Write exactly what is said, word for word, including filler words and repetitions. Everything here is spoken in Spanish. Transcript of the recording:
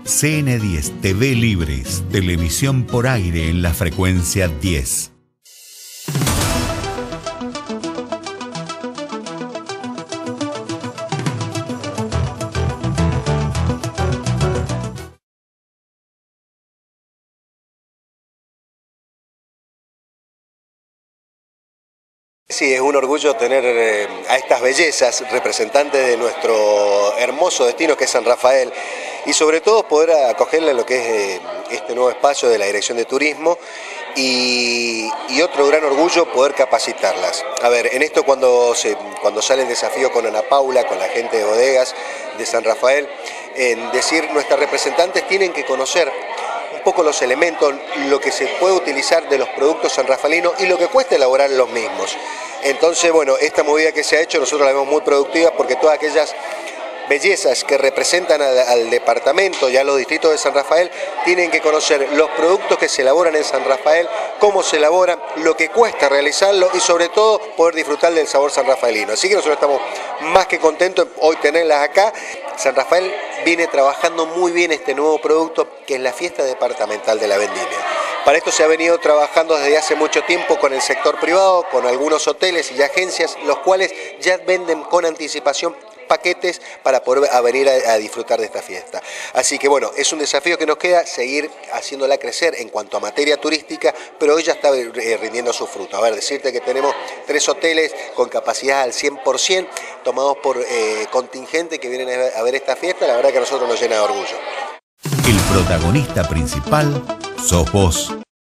C N diez T V Libres, televisión por aire en la frecuencia diez. Sí, es un orgullo tener eh, a estas bellezas representantes de nuestro hermoso destino que es San Rafael y sobre todo poder acogerle a lo que es eh, este nuevo espacio de la Dirección de Turismo y, y otro gran orgullo poder capacitarlas. A ver, en esto cuando, se, cuando sale el desafío con Ana Paula, con la gente de bodegas de San Rafael, en decir nuestras representantes tienen que conocer un poco los elementos, lo que se puede utilizar de los productos sanrafalinos y lo que cuesta elaborar los mismos. Entonces, bueno, esta movida que se ha hecho nosotros la vemos muy productiva porque todas aquellas bellezas que representan al, al departamento y a los distritos de San Rafael tienen que conocer los productos que se elaboran en San Rafael, cómo se elaboran, lo que cuesta realizarlo y sobre todo poder disfrutar del sabor sanrafaelino. Así que nosotros estamos más que contentos hoy tenerlas acá. San Rafael viene trabajando muy bien este nuevo producto que es la fiesta departamental de la vendimia. Para esto se ha venido trabajando desde hace mucho tiempo con el sector privado, con algunos hoteles y agencias, los cuales ya venden con anticipación paquetes para poder venir a, a disfrutar de esta fiesta. Así que bueno, es un desafío que nos queda seguir haciéndola crecer en cuanto a materia turística, pero hoy ya está eh, rindiendo su fruto. A ver, decirte que tenemos tres hoteles con capacidad al cien por cien, tomados por eh, contingente que vienen a ver esta fiesta, la verdad que a nosotros nos llena de orgullo. El protagonista principal sos vos.